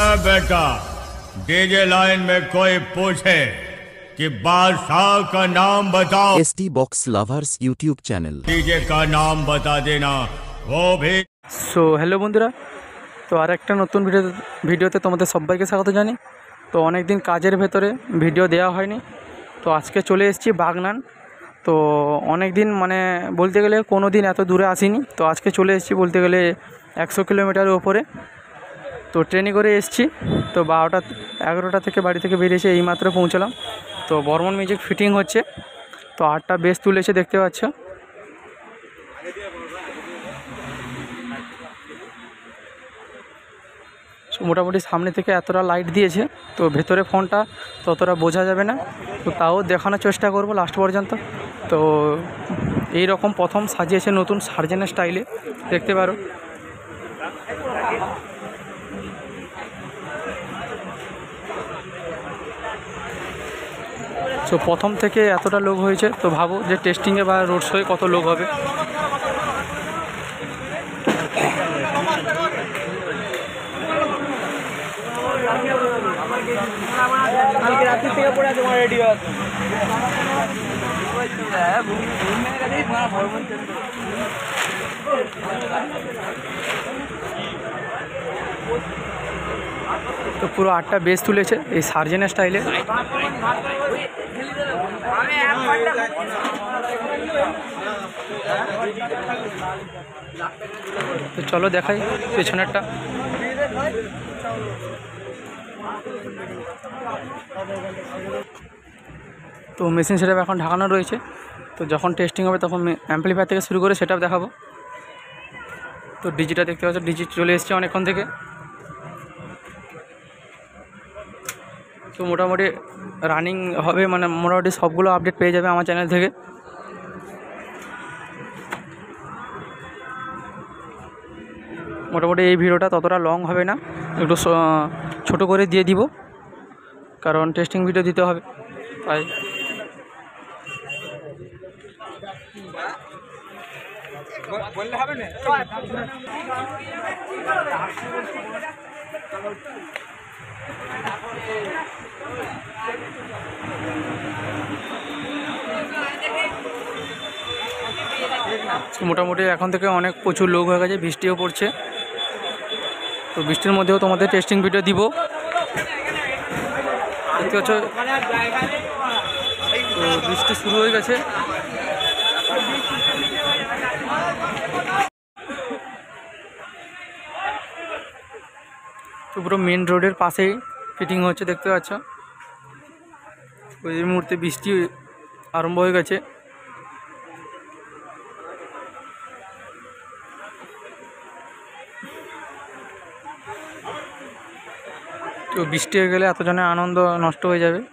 बेटा, DJ line में कोई पूछे कि बादशाह का नाम बताओ। ST box lovers YouTube channel DJ का नाम बता देना, वो भी। सो हेलो बंधुरा, तो और एक नतून भिडियोते तुम्हारे सबाइके स्वागत जानी। तो अनेक दिन काजेर भेतरे भिडियो देওয়া হয়নি, तो आज के चले एसेছি बागनान। तो अनेक दिन माने बोलते गेले कोनो दिन एत दूरे आसिनी, तो आज के चले एसेছি बोलते गेले 100 किलोमीटर ऊपरे। तो ट्रेने करे एसेছি, तो 12টা 11টা থেকে বাড়ি থেকে বেরিয়েছে, এইমাত্র পৌঁছলাম। তো বর্মন মিউজিক ফিটিং হচ্ছে, তো 8টা বেস তুলেছে দেখতে পাচ্ছ। মোটামুটি সামনে থেকে এতটা লাইট দিয়েছে, তো ভেতরে ফোনটা ততটা বোঝা যাবে না, তো তাও দেখানোর চেষ্টা করব লাস্ট পর্যন্ত। তো এই রকম প্রথম সাজিয়েছে নতুন সার্জেনের স্টাইলে, দেখতে পারো। তো প্রথম থেকে এতটা লোক হয়েছে, তো ভাবো যে টেস্টিংয়ে বা রোড শোয়ে কত লোক হবে। কালকে রাত্রি থেকে পড়ে আছে আমার রেডিও আছে। তো পুরো 8টা বেস তুলেছে এই সার্জেনের স্টাইলে। তো চলো দেখাই পেছনেরটা। তো মেশিন সেটআপ এখন ঢাকানো রয়েছে, তো যখন টেস্টিং হবে তখন অ্যাম্পলিফায়ার থেকে শুরু করে সেটআপ দেখাবো। তো ডিজিটা দেখতে পাচ্ছ, ডিজি চলে এসছে অনেকক্ষণ থেকে। তো মোটামুটি রানিং হবে, মানে মোটামুটি সবগুলো আপডেট পেয়ে যাবে আমার চ্যানেল থেকে। মোটামুটি এই ভিডিওটা ততটা লং হবে না, একটু ছোট করে দিয়ে দিব, কারণ টেস্টিং ভিডিও দিতে হবে তাই। মোটামুটি এখন থেকে অনেক প্রচুর লোক হয়ে গেছে, বৃষ্টিও পড়ছে, তো বৃষ্টির মধ্যেও তোমাদের টেস্টিং ভিডিও দিব দেখতে পাচ্ছ। তো বৃষ্টি শুরু হয়ে গেছে। তো পুরো মেন রোডের পাশেই ফিটিং হচ্ছে দেখতে পাচ্ছ। ওই মুহূর্তে বৃষ্টি আরম্ভ হয়ে গেছে। তো বৃষ্টি হয়ে গেলে এতজনের আনন্দ নষ্ট হয়ে যাবে।